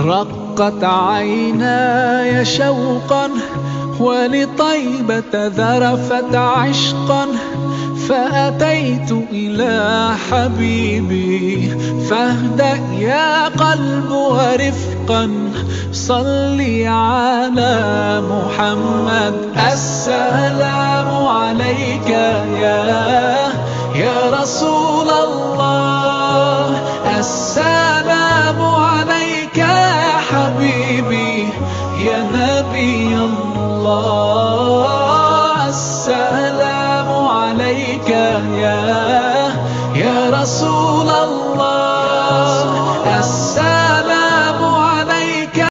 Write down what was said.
رقت عيناي شوقا ولطيبة ذرفت عشقا، فأتيت إلى حبيبي فاهدأ يا قلب ورفقا، صلي على محمد. السلام عليك يا رسول الله، السلام عليك يا حبيبي يا نبي الله، السلام عليك يا رسول